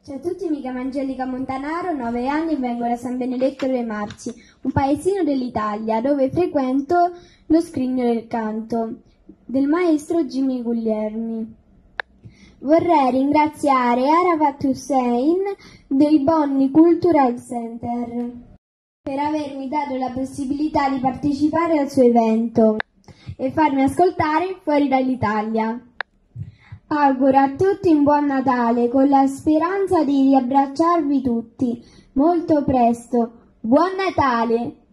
Ciao a tutti, mi chiamo Angelica Montanaro, 9 anni e vengo da San Benedetto dei Marsi, un paesino dell'Italia dove frequento lo Scrigno del Canto del maestro Jimmy Guglielmi. Vorrei ringraziare Arafat Hussein dei Bonni Cultural Center per avermi dato la possibilità di partecipare al suo evento e farmi ascoltare fuori dall'Italia. Auguro a tutti un buon Natale con la speranza di riabbracciarvi tutti molto presto. Buon Natale!